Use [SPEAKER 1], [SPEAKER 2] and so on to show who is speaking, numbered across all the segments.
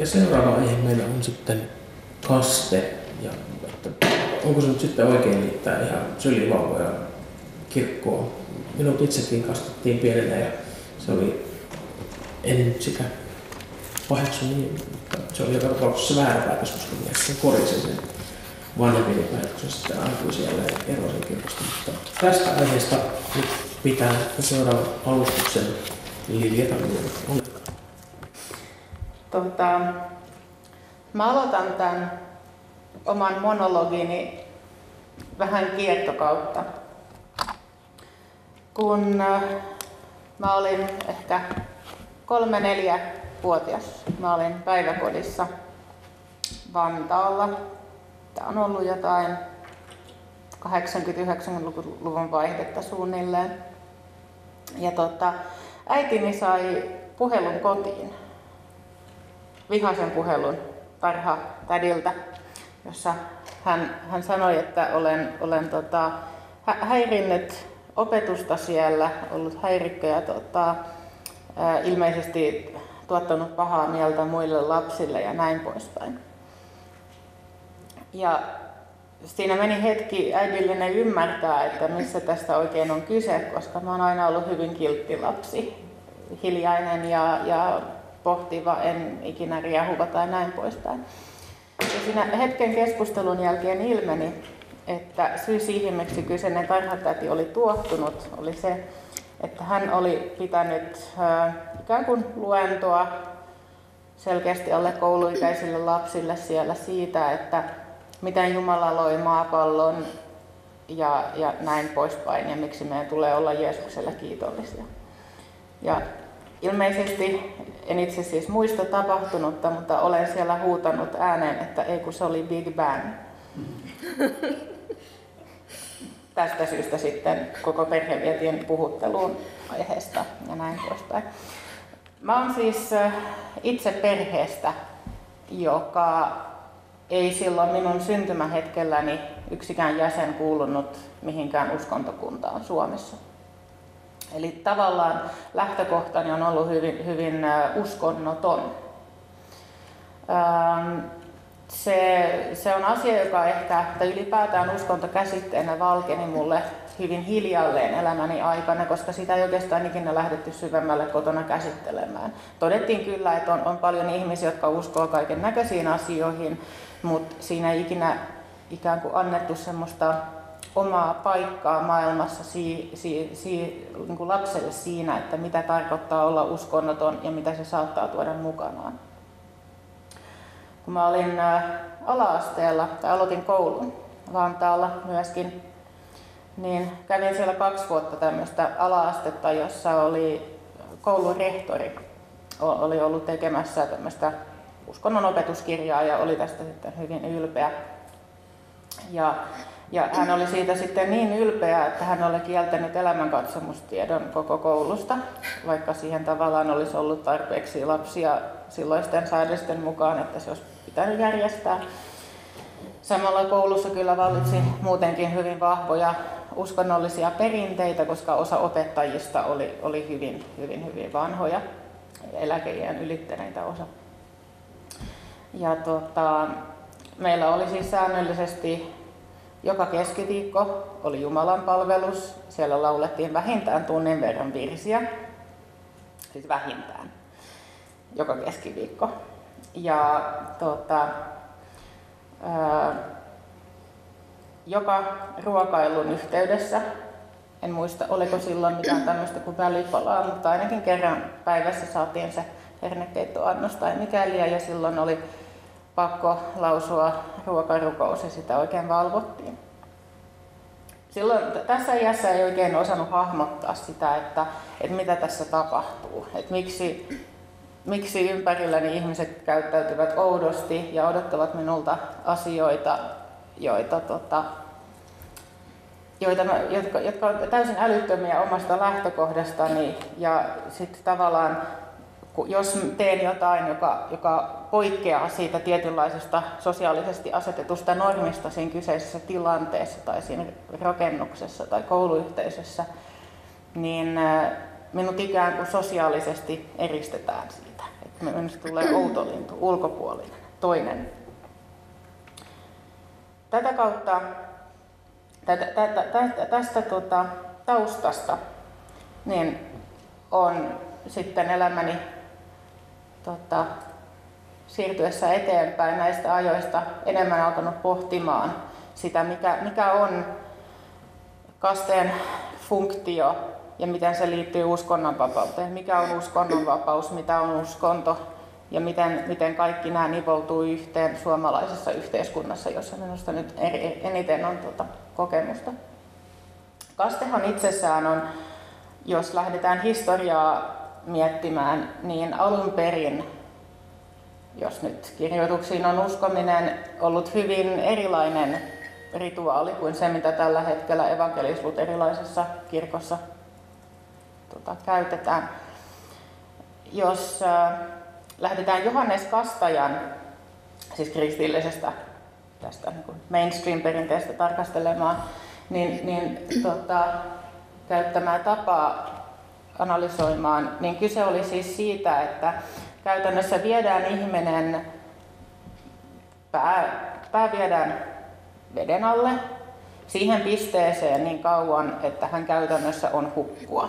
[SPEAKER 1] Ja seuraava aihe meillä on sitten kaste. Ja että onko se nyt sitten oikein liittää ihan sylivauvoja kirkkoon? Minut itsekin kastettiin pienenä ja se oli, en nyt sitä paheksu niin, mutta se oli joka tapauksessa väärä päätös, koska mies korjasin sen vanhempieni päätöksen sitten aikuisella ja erosin kirkosta. Mutta tästä aiheesta nyt pitää seuraavan alustuksen Lilja Tammivuori.
[SPEAKER 2] Mä aloitan tämän oman monologini vähän kiertokautta. Kun mä olin ehkä 3-4-vuotias, mä olin päiväkodissa Vantaalla. Tää on ollut jotain 80-90-luvun vaihdetta suunnilleen. Ja äitini sai puhelun kotiin. Vihaisen puhelun tarhatädiltä, jossa hän sanoi, että olen häirinnyt opetusta siellä, ollut häirikkö ja ilmeisesti tuottanut pahaa mieltä muille lapsille ja näin poispäin. Ja siinä meni hetki äidillinen ymmärtää, että missä tästä oikein on kyse, koska mä oon aina ollut hyvin kiltti lapsi, hiljainen ja pohtiva, en ikinä riehuva tai näin poispäin. Ja siinä hetken keskustelun jälkeen ilmeni, että syy siihen, miksi kyseinen tarhatäti oli tuohtunut, oli se, että hän oli pitänyt ikään kuin luentoa selkeästi alle kouluikäisille lapsille siellä siitä, että miten Jumala loi maapallon ja näin poispäin ja miksi meidän tulee olla Jeesukselle kiitollisia. Ja ilmeisesti, en itse siis muista tapahtunutta, mutta olen siellä huutanut ääneen, että ei kun se oli Big Bang. Tästä syystä sitten koko perhe vietiin puhutteluun aiheesta ja näin poispäin. Mä oon siis itse perheestä, joka ei silloin minun syntymähetkelläni yksikään jäsen kuulunut mihinkään uskontokuntaan Suomessa. Eli tavallaan lähtökohtani on ollut hyvin uskonnoton. Se on asia, joka ehkä, tai ylipäätään uskonto käsitteenä valkeni mulle hyvin hiljalleen elämäni aikana, koska sitä ei oikeastaan ikinä lähdetty syvemmälle kotona käsittelemään. Todettiin kyllä, että on paljon ihmisiä, jotka uskoo kaiken näköisiin asioihin, mutta siinä ei ikinä ikään kuin annettu semmoista omaa paikkaa maailmassa niin kuin lapselle siinä, että mitä tarkoittaa olla uskonnoton ja mitä se saattaa tuoda mukanaan. Kun mä olin ala-asteella, tai aloitin koulun Vantaalla myöskin, niin kävin siellä 2 vuotta tämmöistä ala-astetta, jossa oli koulun rehtori. Oli ollut tekemässä tämmöistä uskonnon opetuskirjaa ja oli tästä sitten hyvin ylpeä. Ja hän oli siitä sitten niin ylpeä, että hän oli kieltänyt elämänkatsomustiedon koko koulusta, vaikka siihen tavallaan olisi ollut tarpeeksi lapsia silloisten säädösten mukaan, että se olisi pitänyt järjestää. Samalla koulussa kyllä vallitsi muutenkin hyvin vahvoja uskonnollisia perinteitä, koska osa opettajista oli hyvin vanhoja, eläkeiän ylittäneitä osa. Ja meillä oli siis säännöllisesti joka keskiviikko oli Jumalan palvelus. Siellä laulettiin vähintään tunnin verran virsiä, siis vähintään, joka keskiviikko. Ja joka ruokailun yhteydessä, en muista oliko silloin mitään tämmöistä kuin välipalaa, mutta ainakin kerran päivässä saatiin se hernekeittoannos tai mikäli, ja silloin oli pakko lausua ruokarukous ja sitä oikein valvottiin. Silloin tässä iässä ei oikein osannut hahmottaa sitä, että mitä tässä tapahtuu, että miksi ympärilläni ihmiset käyttäytyvät oudosti ja odottavat minulta asioita, jotka on täysin älyttömiä omasta lähtökohdastani, ja sitten tavallaan jos teen jotain, joka poikkeaa siitä tietynlaisesta sosiaalisesti asetetusta normista siinä kyseisessä tilanteessa tai siinä rakennuksessa tai kouluyhteisössä, niin minut ikään kuin sosiaalisesti eristetään siitä. että minusta tulee outo lintu, ulkopuolinen, toinen. Tätä kautta, tästä taustasta, niin on sitten elämäni siirtyessä eteenpäin näistä ajoista enemmän alkanut pohtimaan sitä, mikä on kasteen funktio ja miten se liittyy uskonnonvapauteen, mikä on uskonnonvapaus, mitä on uskonto ja miten kaikki nämä nivoutuu yhteen suomalaisessa yhteiskunnassa, jossa minusta nyt eniten on kokemusta. Kastehan itsessään on, jos lähdetään historiaa miettimään, niin alun perin, jos nyt kirjoituksiin on uskominen, ollut hyvin erilainen rituaali kuin se, mitä tällä hetkellä evankelis-luterilaisessa kirkossa käytetään. Jos lähdetään Johannes Kastajan, siis kristillisestä tästä mainstream-perinteestä tarkastelemaan, niin käyttämää tapaa analysoimaan, niin kyse oli siis siitä, että käytännössä viedään ihminen, pää viedään veden alle siihen pisteeseen niin kauan, että hän käytännössä on hukkua.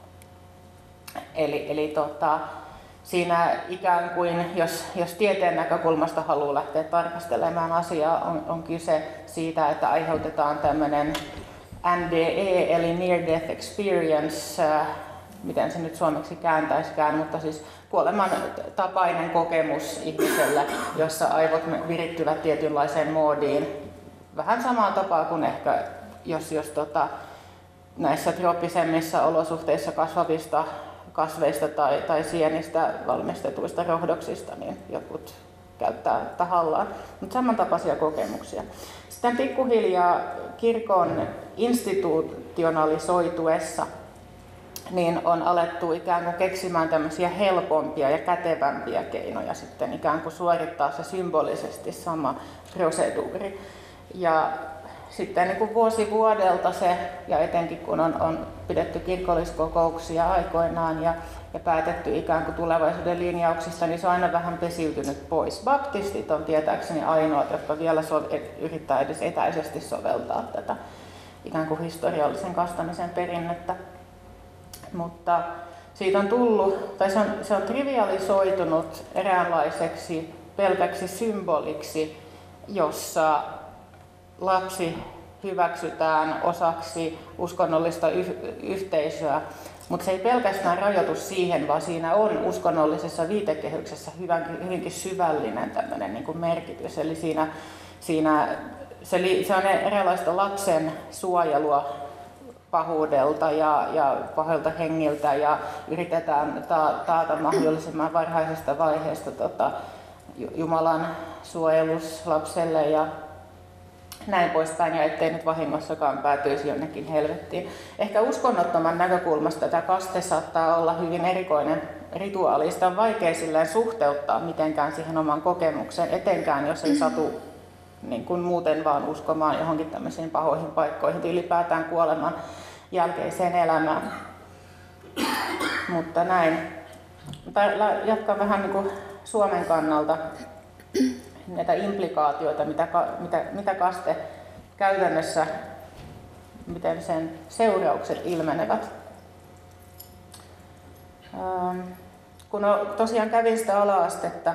[SPEAKER 2] Eli siinä ikään kuin, jos tieteen näkökulmasta haluaa lähteä tarkastelemaan asiaa, on kyse siitä, että aiheutetaan tämmöinen NDE, eli Near Death Experience, miten se nyt suomeksi kääntäisikään, mutta siis kuoleman tapainen kokemus ihmisellä, jossa aivot virittyvät tietynlaiseen moodiin. Vähän samaan tapaan kuin ehkä, jos näissä trooppisemmissa olosuhteissa kasvavista kasveista tai sienistä valmistetuista rohdoksista, niin jotkut käyttää tahallaan, mutta samantapaisia kokemuksia. Sitten pikkuhiljaa kirkon institutionalisoituessa niin on alettu ikään kuin keksimään tämmöisiä helpompia ja kätevämpiä keinoja sitten ikään kuin suorittaa se symbolisesti sama proseduuri. Ja sitten niin kuin vuosi vuodelta se, ja etenkin kun on pidetty kirkolliskokouksia aikoinaan ja päätetty ikään kuin tulevaisuuden linjauksista, niin se on aina vähän pesiytynyt pois. Baptistit on tietääkseni ainoat, jotka vielä yrittää edes etäisesti soveltaa tätä ikään kuin historiallisen kastamisen perinnettä. Mutta siitä on tullut, tai se on trivialisoitunut eräänlaiseksi pelkäksi symboliksi, jossa lapsi hyväksytään osaksi uskonnollista yhteisöä, mutta se ei pelkästään rajoitu siihen, vaan siinä on uskonnollisessa viitekehyksessä hyvinkin syvällinen tämmöinen niin kuin merkitys. Eli se on eräänlaista lapsen suojelua pahuudelta ja pahoilta hengiltä ja yritetään taata mahdollisimman varhaisesta vaiheesta Jumalan suojelus lapselle ja näin poispäin, ja ettei nyt vahingossakaan päätyisi jonnekin helvettiin. Ehkä uskonnottoman näkökulmasta tämä kaste saattaa olla hyvin erikoinen rituaali. Sitä on vaikea silleen suhteuttaa mitenkään siihen omaan kokemukseen, etenkään jos ei satu niin kuin muuten vaan uskomaan johonkin tämmöisiin pahoihin paikkoihin, ylipäätään kuoleman jälkeiseen elämään. Mutta näin. Jatkan vähän niin kuin Suomen kannalta näitä implikaatioita, mitä kaste käytännössä, miten sen seuraukset ilmenevät. Kun tosiaan kävin sitä ala-astetta,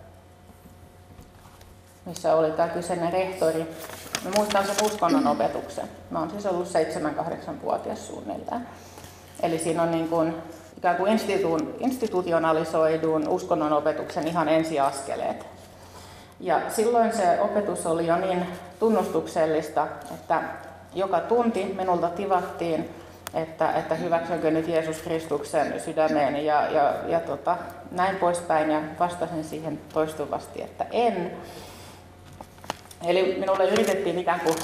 [SPEAKER 2] missä oli tämä kyseinen rehtori, mä muistan sen uskonnon opetuksen. Mä oon siis ollut 7-8-vuotias suunnilleen. Eli siinä on niin kuin ikään kuin institutionalisoidun uskonnon opetuksen ihan ensiaskeleet. Ja silloin se opetus oli jo niin tunnustuksellista, että joka tunti minulta tivattiin, että hyväksynkö nyt Jeesus Kristuksen sydämeeni ja näin poispäin. Ja vastasin siihen toistuvasti, että en. Eli minulle yritettiin ikään kuin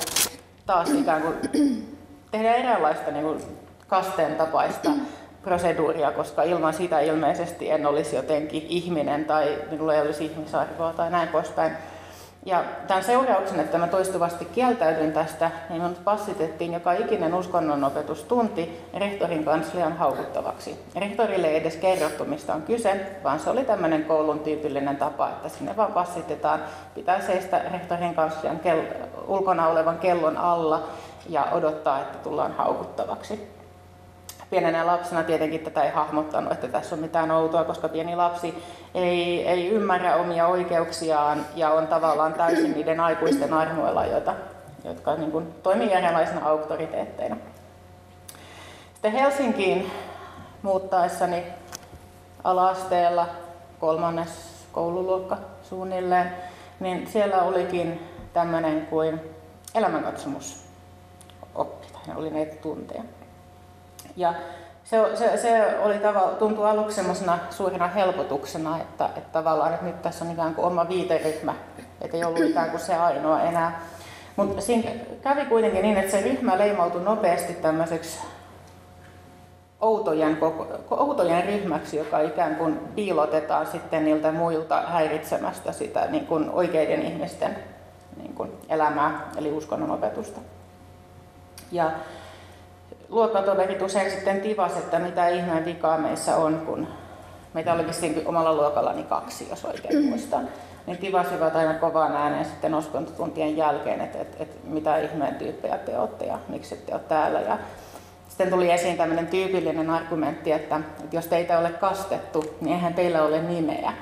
[SPEAKER 2] tehdä eräänlaista niin kuin kasteen tapaista proseduuria, koska ilman sitä ilmeisesti en olisi jotenkin ihminen tai minulla ei olisi ihmisarvoa tai näin poispäin. Ja tämän seurauksena, että mä toistuvasti kieltäydyin tästä, niin minut passitettiin joka ikinen uskonnonopetustunti rehtorin kanslian haukuttavaksi. Rehtorille ei edes kerrottu, mistä on kyse, vaan se oli tämmöinen koulun tyypillinen tapa, että sinne vaan passitetaan. Pitää seistä rehtorin kanslian ulkona olevan kellon alla ja odottaa, että tullaan haukuttavaksi. Pienenä lapsena tietenkin tätä ei hahmottanut, että tässä on mitään outoa, koska pieni lapsi ei ymmärrä omia oikeuksiaan ja on tavallaan täysin niiden aikuisten armoilla, jotka niin kuin toimii erilaisina auktoriteetteina. Sitten Helsinkiin muuttaessani ala-asteella 3. koululuokka suunnilleen, niin siellä olikin tämmöinen kuin elämänkatsomusoppi, tai oli näitä tunteja. Ja se oli tuntui aluksi semmoisena suurena helpotuksena, että tavallaan että nyt tässä on ikään kuin oma viiteryhmä, että ei ollut ikään kuin se ainoa enää. Mutta siinä kävi kuitenkin niin, että se ryhmä leimautui nopeasti tämmöiseksi outojen ryhmäksi, joka ikään kuin piilotetaan sitten niiltä muilta häiritsemästä sitä niin kuin oikeiden ihmisten niin kuin elämää, eli uskonnonopetusta. Ja luokkatoverit usein sitten tivas, että mitä ihmeen vikaa meissä on, kun meitä oli vissiin omalla luokallani 2, jos oikein muistan. Niin tivasivat aina kovaan ääneen sitten uskontotuntien jälkeen, että mitä ihmeen tyyppejä te olette ja miksi te olette täällä. Ja sitten tuli esiin tämmöinen tyypillinen argumentti, että jos teitä ei ole kastettu, niin eihän teillä ole nimeä.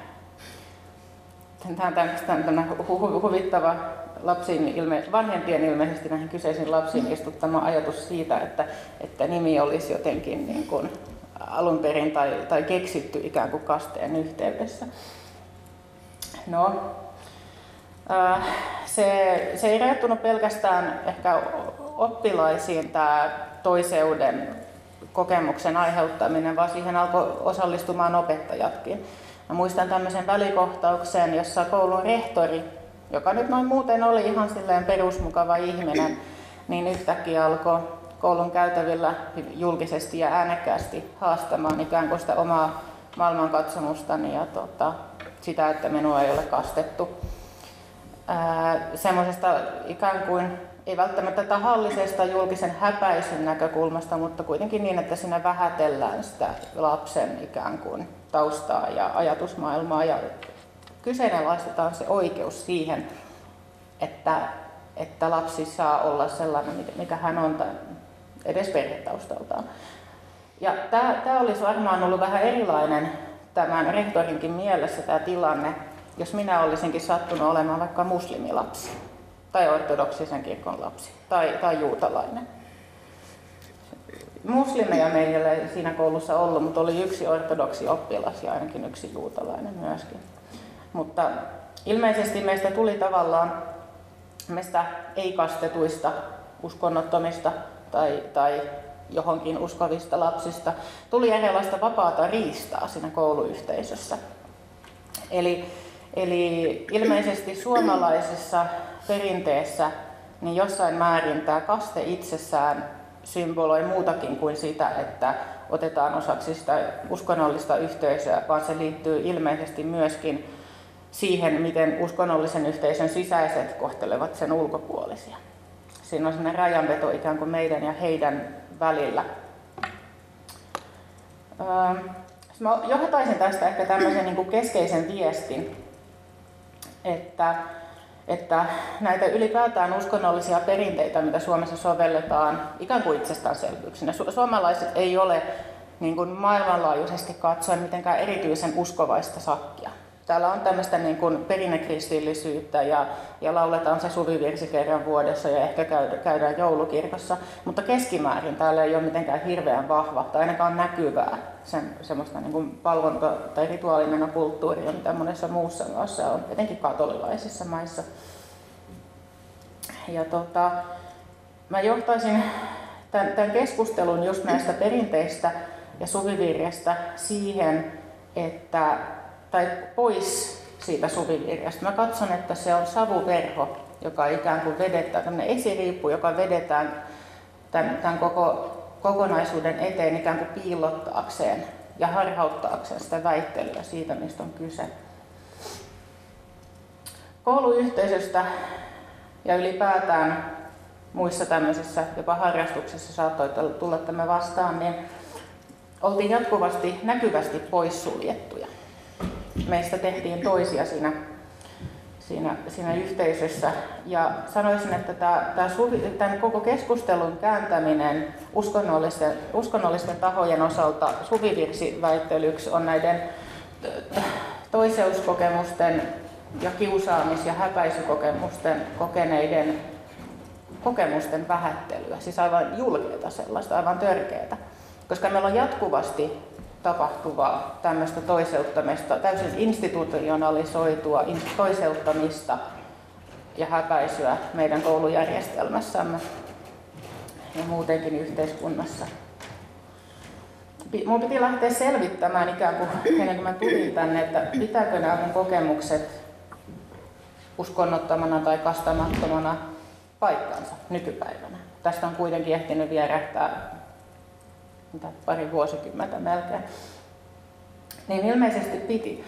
[SPEAKER 2] Tämä on huvittava vanhempien ilmeisesti näihin kyseisiin lapsiin istuttama ajatus siitä, että nimi olisi jotenkin niin kuin alun perin tai keksitty ikään kuin kasteen yhteydessä. No, se ei rajoittunut pelkästään ehkä oppilaisiin tämä toiseuden kokemuksen aiheuttaminen, vaan siihen alkoi osallistumaan opettajatkin. Mä muistan tämmöisen välikohtauksen, jossa koulun rehtori, joka nyt noin muuten oli ihan silleen perusmukava ihminen, niin yhtäkkiä alkoi koulun käytävillä julkisesti ja äänekkäästi haastamaan ikään kuin sitä omaa maailmankatsomustani ja sitä, että minua ei ole kastettu. Semmoisesta ikään kuin, ei välttämättä tahallisesta julkisen häpäisyn näkökulmasta, mutta kuitenkin niin, että siinä vähätellään sitä lapsen ikään kuin taustaa ja ajatusmaailmaa ja kyseenalaistetaan se oikeus siihen, että lapsi saa olla sellainen, mikä hän on edes perhetaustaltaan. Ja tämä olisi varmaan ollut vähän erilainen tämän rehtorinkin mielessä tämä tilanne, jos minä olisinkin sattunut olemaan vaikka muslimilapsi tai ortodoksisen kirkon lapsi tai juutalainen. Muslimeja meillä ei siinä koulussa ollut, mutta oli yksi ortodoksi oppilas ja ainakin yksi juutalainen myöskin. Mutta ilmeisesti meistä tuli tavallaan meistä ei-kastetuista, uskonnottomista tai johonkin uskovista lapsista tuli erilaista vapaata riistaa siinä kouluyhteisössä. Eli ilmeisesti suomalaisessa perinteessä niin jossain määrin tämä kaste itsessään symboloi muutakin kuin sitä, että otetaan osaksi sitä uskonnollista yhteisöä, vaan se liittyy ilmeisesti myöskin siihen, miten uskonnollisen yhteisön sisäiset kohtelevat sen ulkopuolisia. Siinä on sellainen rajanveto ikään kuin meidän ja heidän välillä. Mä johtaisin tästä ehkä tämmöisen niin kuin keskeisen viestin, että näitä ylipäätään uskonnollisia perinteitä, mitä Suomessa sovelletaan ikään kuin itsestäänselvyyksinä. Suomalaiset ei ole niin kuin maailmanlaajuisesti katsoen mitenkään erityisen uskovaista sakkia. Täällä on tämmöistä niin kuin perinnekristillisyyttä ja lauletaan se suvivirsi kerran vuodessa ja ehkä käydään joulukirkossa, mutta keskimäärin täällä ei ole mitenkään hirveän vahva tai ainakaan näkyvää semmoista niin kuin palvonta- tai rituaalimenokulttuuria, mitä monessa muussa maassa on, etenkin katolilaisissa maissa. Ja mä johtaisin tämän keskustelun just näistä perinteistä ja suvivirrestä siihen, tai pois siitä suvivirrestä. Mä katson, että se on savuverho, joka ikään kuin vedetään, tämmöinen esiriippu, joka vedetään tämän koko kokonaisuuden eteen ikään kuin piilottaakseen ja harhauttaakseen sitä väittelyä siitä, mistä on kyse. kouluyhteisöstä ja ylipäätään muissa tämmöisissä jopa harrastuksissa saattoi tulla tämä vastaan, niin oltiin jatkuvasti näkyvästi poissuljettuja. Meistä tehtiin toisia siinä yhteisössä. Ja sanoisin, että tämän koko keskustelun kääntäminen uskonnollisten tahojen osalta suvivirsiväittelyksi on näiden toiseuskokemusten ja kiusaamis- ja häpäisykokemusten kokeneiden kokemusten vähättelyä, siis aivan julkeata sellaista, aivan törkeätä. Koska meillä on jatkuvasti tapahtuvaa tämmöistä toiseuttamista, täysin institutionalisoitua toiseuttamista ja häpäisyä meidän koulujärjestelmässämme ja muutenkin yhteiskunnassa. Minun piti lähteä selvittämään ikään kuin ennen kuin mä tulin tänne, että pitääkö nämä mun kokemukset uskonnottomana tai kastamattomana paikkansa nykypäivänä. Tästä on kuitenkin ehtinyt vierähtää pari vuosikymmentä melkein. Niin ilmeisesti piti.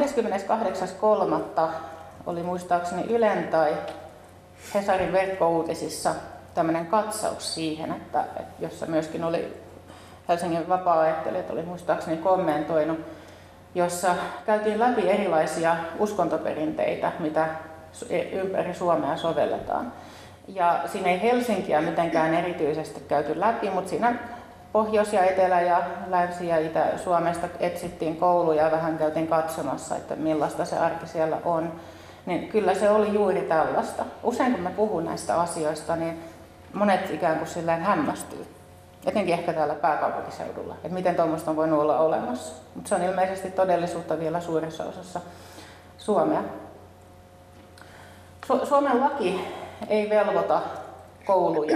[SPEAKER 2] 28.3. oli muistaakseni Ylen tai Hesarin verkkouutisissa tämmöinen katsaus siihen, että jossa myöskin oli Helsingin vapaa-ajattelijat oli muistaakseni kommentoinut, jossa käytiin läpi erilaisia uskontoperinteitä, mitä ympäri Suomea sovelletaan. Ja siinä ei Helsinkiä mitenkään erityisesti käyty läpi, mutta siinä Pohjois- ja Etelä- ja Länsi- ja Itä-Suomesta etsittiin kouluja ja vähän käytiin katsomassa, että millaista se arki siellä on. Niin kyllä se oli juuri tällaista. Usein kun mä puhun näistä asioista, niin monet ikään kuin silleen hämmästyy. Etenkin ehkä täällä pääkaupunkiseudulla, että miten tuommoista on voinut olla olemassa. Mutta se on ilmeisesti todellisuutta vielä suuressa osassa Suomea. Suomen laki ei velvoita kouluja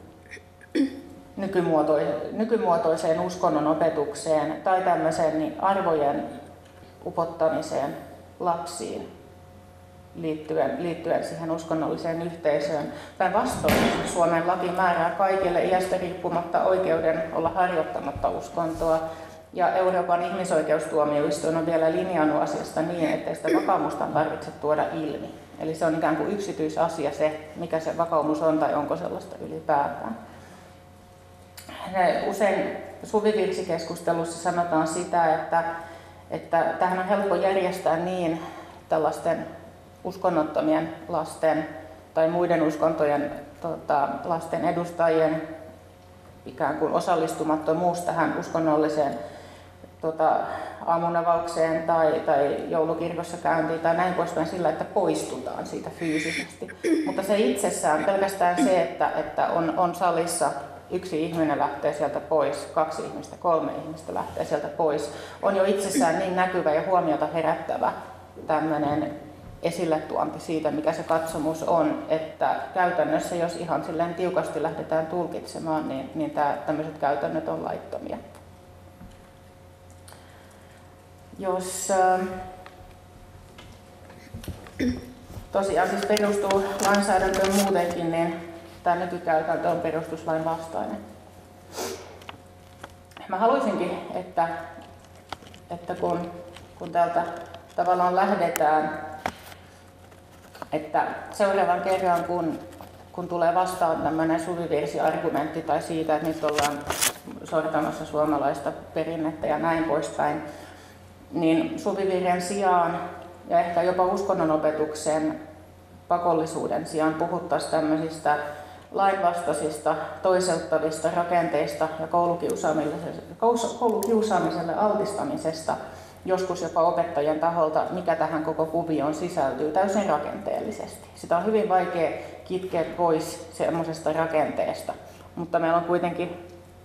[SPEAKER 2] nykymuotoiseen uskonnon opetukseen tai tämmöiseen niin arvojen upottamiseen lapsiin liittyen siihen uskonnolliseen yhteisöön. Päinvastoin Suomen laki määrää kaikille iästä riippumatta oikeuden olla harjoittamatta uskontoa. Ja Euroopan ihmisoikeustuomioistuin on vielä linjannut asiasta niin, ettei sitä vakaumusta tarvitse tuoda ilmi. Eli se on ikään kuin yksityisasia se, mikä se vakaumus on tai onko sellaista ylipäätään. Usein suvivirsikeskustelussa sanotaan sitä, että tähän on helppo järjestää niin tällaisten uskonnottomien lasten tai muiden uskontojen lasten edustajien ikään kuin osallistumattomuus tähän uskonnolliseen aamunavaukseen tai joulukirkossa käyntiin tai näin poispäin sillä, että poistutaan siitä fyysisesti. Mutta se itsessään, pelkästään se, että on salissa yksi ihminen lähtee sieltä pois, 2 ihmistä, 3 ihmistä lähtee sieltä pois, on jo itsessään niin näkyvä ja huomiota herättävä tämmöinen esille tuonti siitä, mikä se katsomus on, että käytännössä, jos ihan silleen tiukasti lähdetään tulkitsemaan, niin tämmöiset käytännöt on laittomia. Jos tosiaan siis perustuu lainsäädäntöön muutenkin, niin tämä nykykäytäntö on perustuslain vastainen. Mä haluaisinkin, että kun täältä tavallaan lähdetään, että seuraavan kerran kun tulee vastaan tämmöinen suvivirsiargumentti tai siitä, että nyt ollaan sortamassa suomalaista perinnettä ja näin poispäin, niin suvivirren sijaan ja ehkä jopa uskonnonopetuksen pakollisuuden sijaan puhuttaisiin tämmöisistä lainvastaisista, toiseuttavista rakenteista ja koulukiusaamiselle altistamisesta, joskus jopa opettajien taholta, mikä tähän koko kuvioon sisältyy täysin rakenteellisesti. Sitä on hyvin vaikea kitkeä pois semmoisesta rakenteesta, mutta meillä on kuitenkin,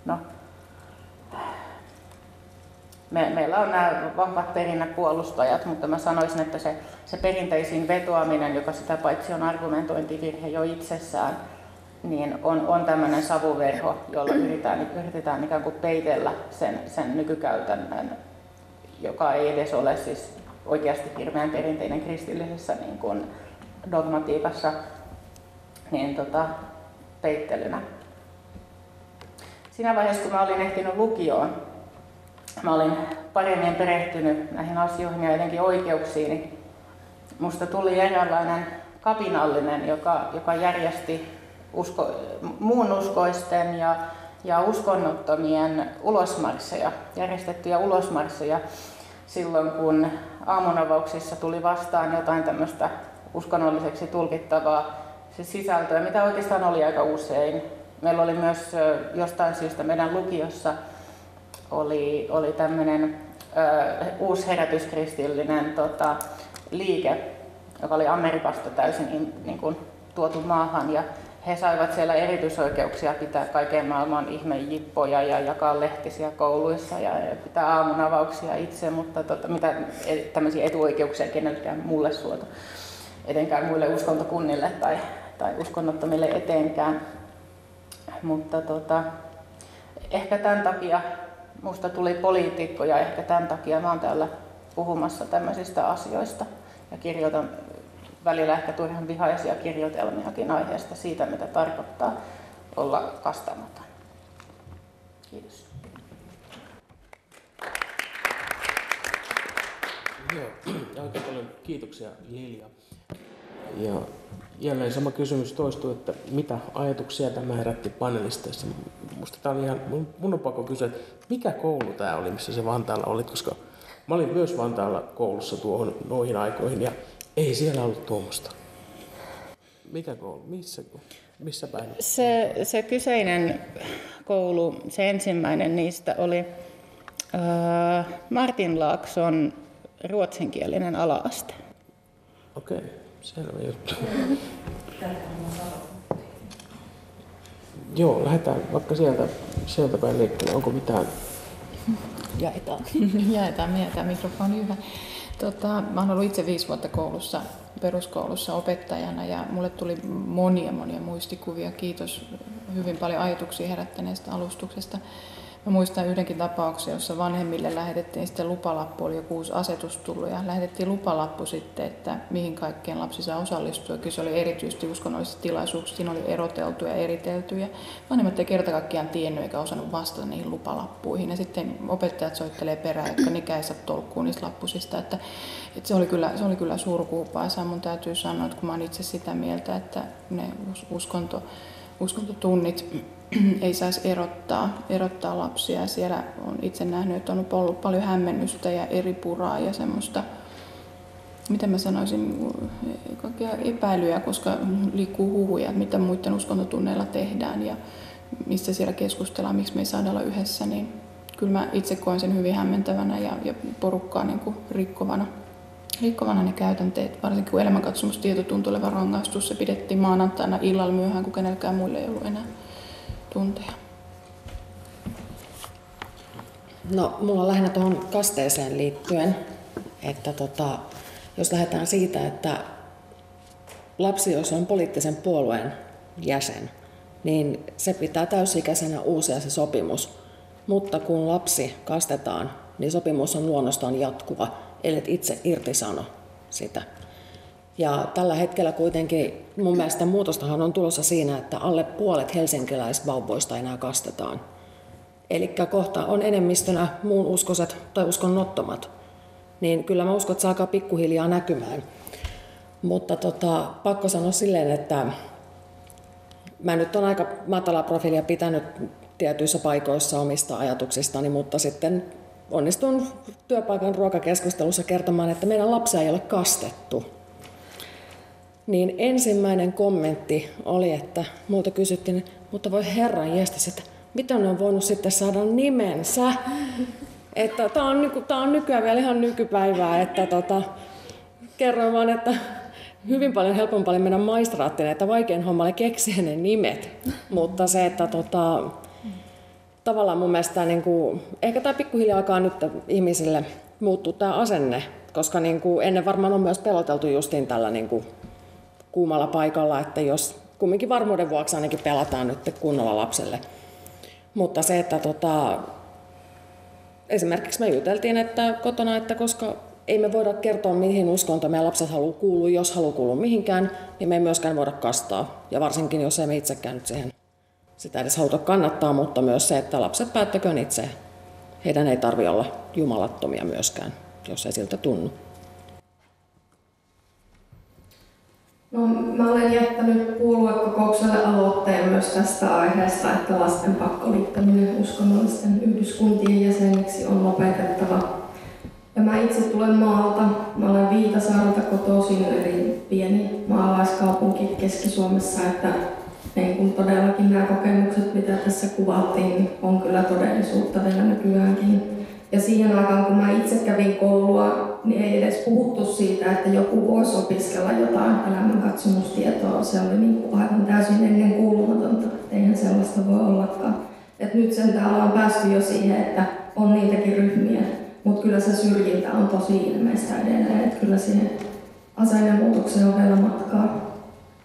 [SPEAKER 2] meillä on nämä vahvat perinnäpuolustajat, mutta mä sanoisin, että se perinteisiin vetoaminen, joka sitä paitsi on argumentointivirhe jo itsessään, niin on tämmöinen savuverho, jolla yritetään ikään kuin peitellä sen nykykäytännön, joka ei edes ole siis oikeasti hirveän perinteinen kristillisessä niin kuin dogmatiikassa, niin peittelynä. Siinä vaiheessa, kun mä olin ehtinyt lukioon, mä olin paremmin perehtynyt näihin asioihin ja jotenkin oikeuksiini musta tuli eräänlainen kapinallinen, joka järjesti muunuskoisten ja uskonnottomien ulosmarsseja, järjestettyjä ulosmarsseja silloin, kun aamunavauksissa tuli vastaan jotain tämmöistä uskonnolliseksi tulkittavaa sisältöä, mitä oikeastaan oli aika usein. Meillä oli myös jostain syystä meidän lukiossa oli tämmöinen uusi herätyskristillinen liike, joka oli Amerikasta täysin niin kuin tuotu maahan, ja he saivat siellä erityisoikeuksia pitää kaiken maailman ihmejippoja ja jakaa lehtisiä kouluissa ja pitää aamunavauksia itse, mutta mitä tämmöisiä etuoikeuksia kenelläkään mulle suotu, etenkään muille uskontokunnille tai uskonnottomille etenkään. Mutta ehkä tämän takia musta tuli poliitikko ja ehkä tämän takia mä oon täällä puhumassa tämmöisistä asioista ja kirjoitan välillä ehkä turhan vihaisia kirjoitelmiakin aiheesta siitä, mitä tarkoittaa olla kastamaton. Kiitos.
[SPEAKER 1] Joo, oikein paljon kiitoksia Lilja. Ja jälleen sama kysymys toistuu, että mitä ajatuksia tämä herätti panelisteissa. Musta tää oli ihan, mun on pakko kysyä, että mikä koulu tämä oli, missä se Vantaalla olit, koska mä olin myös Vantaalla koulussa noihin aikoihin ja ei siellä ollut tuommoista. Mikä koulu? Missä päin?
[SPEAKER 2] Se kyseinen koulu, se ensimmäinen niistä oli Martinlaakson ruotsinkielinen ala-aste.
[SPEAKER 1] Okei, selvä juttu. Joo, lähdetään vaikka sieltä päin liikkeelle. Onko mitään?
[SPEAKER 3] Jaetaan mikrofoni hyvä. Mä olen ollut itse 5 vuotta peruskoulussa opettajana ja mulle tuli monia muistikuvia. Kiitos hyvin paljon ajatuksia herättäneestä alustuksesta. Mä muistan yhdenkin tapauksen, jossa vanhemmille lähetettiin sitten lupalappu, oli joku uusi asetus tullut ja lähetettiin lupalappu sitten, että mihin kaikkeen lapsi saa osallistua. Kyllä se oli erityisesti uskonnollisissa tilaisuuksissa, siinä oli eroteltu ja eritelty ja vanhemmat ei kerta kaikkiaan tiennyt eikä osannut vastata niihin lupalappuihin. Ja sitten opettajat soittelee perään, jotka nekään ei saa tolkkuun niistä lappusista. Että se oli kyllä surkuhupaisaa. Mun täytyy sanoa, että kun mä oon itse sitä mieltä, että ne uskontotunnit ei saisi erottaa lapsia. Ja siellä on itse nähnyt, että on ollut paljon hämmennystä ja eri puraa ja semmoista, miten mä sanoisin, kaikkia epäilyjä, koska liikkuu huhuja, mitä muiden uskontotunneilla tehdään ja mistä siellä keskustellaan, miksi me ei saada olla yhdessä. Niin kyllä mä itse koen sen hyvin hämmentävänä ja porukkaa niin kuin rikkovana ne käytänteet, varsinkin kun elämänkatsomustietö tuntui olevan rangaistus. Se pidettiin maanantaina illalla myöhään, kun kenelläkään muille ei ollut enää tunteja.
[SPEAKER 4] No, mulla on lähinnä tuohon kasteeseen liittyen, että jos lähdetään siitä, että lapsi, jos on poliittisen puolueen jäsen, niin se pitää täysi-ikäisenä uusia se sopimus. Mutta kun lapsi kastetaan, niin sopimus on luonnostaan jatkuva, ellet itse irtisano sitä. Ja tällä hetkellä kuitenkin mun mielestä muutostahan on tulossa siinä, että alle puolet helsinkiläisvauvoista enää kastetaan. Eli kohta on enemmistönä muun uskoiset tai uskonnottomat. Niin kyllä mä uskon, että se alkaa pikkuhiljaa näkymään. Mutta pakko sanoa silleen, että mä nyt on aika matalaa profiilia pitänyt tietyissä paikoissa omista ajatuksistani, mutta sitten onnistun työpaikan ruokakeskustelussa kertomaan, että meidän lapsia ei ole kastettu. Niin ensimmäinen kommentti oli, että multa kysyttiin, mutta voi herran jestas, että miten ne on voinut sitten saada nimensä? Että tää on nykyään vielä ihan nykypäivää, että kerroin vaan, että hyvin paljon helpompaa oli mennä maistraattiin, että vaikein homma oli keksiä ne nimet. Mutta se, että tavallaan mun mielestä ehkä tämä pikkuhiljaa alkaa nyt ihmisille muuttua tämä asenne, koska ennen varmaan on myös peloteltu justiin tällä kuumalla paikalla, että jos kumminkin varmuuden vuoksi ainakin pelataan nyt kunnolla lapselle. Mutta se, että esimerkiksi me juteltiin että kotona, että koska ei me voida kertoa mihin uskontoon meidän lapset haluaa kuulua, jos haluaa kuulua mihinkään, niin me ei myöskään voida kastaa. Ja varsinkin jos ei me itsekään nyt siihen sitä edes haluta kannattaa, mutta myös se, että lapset päättäköön itse. Heidän ei tarvitse olla jumalattomia myöskään, jos ei siltä tunnu.
[SPEAKER 5] No, mä olen jättänyt puoluekokoukselle aloitteen myös tästä aiheesta, että lasten pakkoliittäminen uskonnollisten yhdyskuntien jäseniksi on lopetettava. Ja mä itse tulen maalta. Mä olen Viitasaarelta kotoisin, eli pieni maalaiskaupunki Keski-Suomessa, että niin kun todellakin nämä kokemukset, mitä tässä kuvattiin, niin on kyllä todellisuutta vielä nykyäänkin. Ja siihen aikaan, kun mä itse kävin koulua, niin ei edes puhuttu siitä, että joku voisi opiskella jotain elämänkatsomustietoa. Se oli niin kuin aivan täysin ennenkuulumatonta. Eihän sellaista voi ollakaan. Et nyt sen täällä on päästy jo siihen, että on niitäkin ryhmiä. Mutta kyllä se syrjintä on tosi ilmeistä edelleen. Et kyllä siihen asennemuutokseen on vielä matkaa.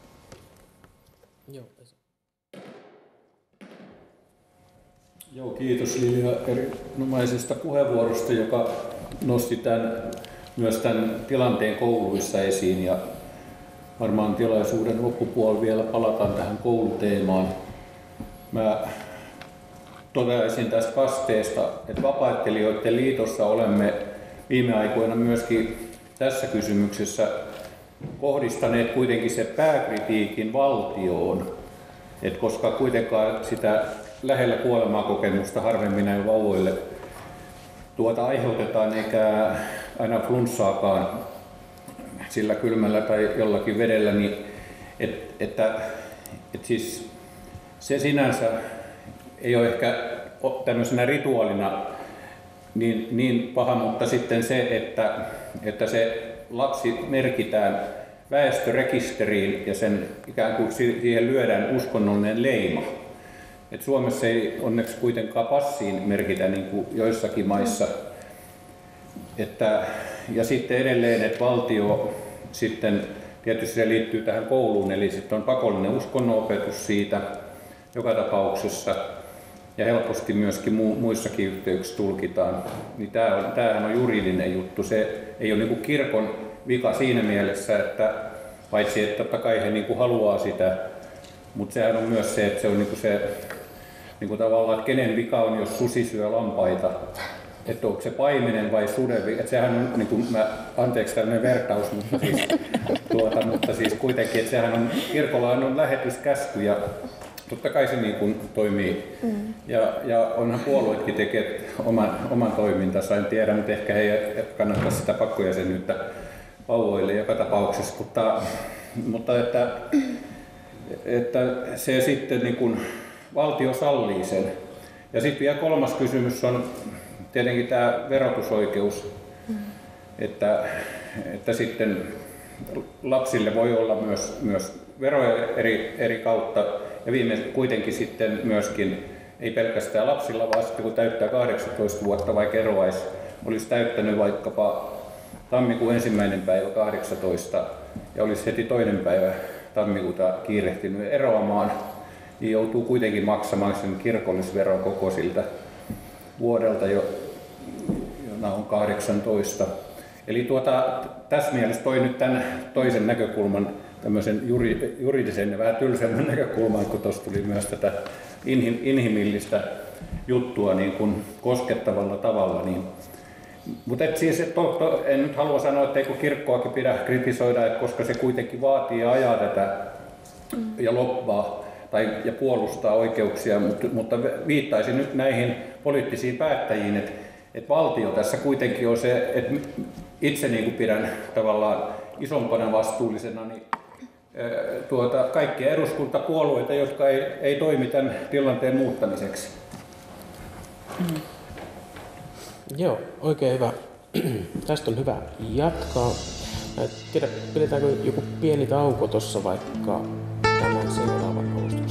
[SPEAKER 6] Joo, kiitos Lilja erinomaisesta puheenvuorosta, joka nosti myös tämän tilanteen kouluissa esiin. Ja varmaan tilaisuuden loppupuolella vielä palataan tähän kouluteemaan. Mä toteaisin tästä kasteesta, että Vapaaehtoilijoiden liitossa olemme viime aikoina myöskin tässä kysymyksessä kohdistaneet kuitenkin se pääkritiikin valtioon, että koska kuitenkaan sitä lähellä kuolemaa kokemusta harvemmin näin vauvoille aiheutetaan, eikä aina flunssaakaan sillä kylmällä tai jollakin vedellä, niin että siis se sinänsä ei ole ehkä tämmöisenä rituaalina niin paha, mutta sitten se, että se lapsi merkitään väestörekisteriin ja sen ikään kuin siihen lyödään uskonnollinen leima. Et Suomessa ei onneksi kuitenkaan passiin merkitä niin kuin joissakin maissa. Ja sitten edelleen, että valtio sitten, tietysti se liittyy tähän kouluun, eli sitten on pakollinen uskonnonopetus siitä joka tapauksessa. Ja helposti myöskin muissakin yhteyksissä tulkitaan. Niin tämähän on juridinen juttu. Se ei ole niin kuin kirkon vika siinä mielessä, että paitsi että totta kai he niin kuin haluaa sitä, mutta sehän on myös se, että se on niin kuin se niin kuin tavallaan, että kenen vika on, jos susi syö lampaita, että onko se paimenen vai suden vika, että sehän on, niin kuin anteeksi tällainen vertaus, mutta siis kuitenkin, että sehän on, kirkolla on lähetyskäsky ja totta kai se niin kuin toimii. Ja onhan puolueetkin tekee oman toimintansa, en tiedä, mutta ehkä he kannattaa sitä pakkojäsenyyttä vauvoille joka tapauksessa, mutta että se sitten niin kuin valtio sallii sen. Ja sitten vielä kolmas kysymys on tietenkin tämä verotusoikeus, että sitten lapsille voi olla myös veroja eri kautta ja kuitenkin sitten myöskin ei pelkästään lapsilla, vaan sitten kun täyttää 18 vuotta, vaikka eroais olisi täyttänyt vaikkapa tammikuun 1. päivä 18 ja olisi heti 2. päivä tammikuuta kiirehtinyt eroamaan, niin joutuu kuitenkin maksamaan sen kirkollisveron koko siltä vuodelta, jona on 18. Eli tässä mielessä toi nyt tämän toisen näkökulman, tämmöisen juridisen ja vähän tylsemmän näkökulman, kun tuossa tuli myös tätä inhimillistä juttua niin kuin koskettavalla tavalla. Niin. Mutta siis, en nyt halua sanoa, etteikö kirkkoakin pidä kritisoida, koska se kuitenkin vaatii ja ajaa tätä ja loppaa ja puolustaa oikeuksia, mutta viittaisin nyt näihin poliittisiin päättäjiin, että valtio tässä kuitenkin on se, että itse niin kuin pidän tavallaan isompana vastuullisena niin, kaikkia eduskuntapuolueita, jotka ei toimi tämän tilanteen muuttamiseksi.
[SPEAKER 1] Joo, oikein hyvä. Tästä on hyvä jatkaa. Pidetäänkö joku pieni tauko tuossa vaikka tämän seuraavan alustuksen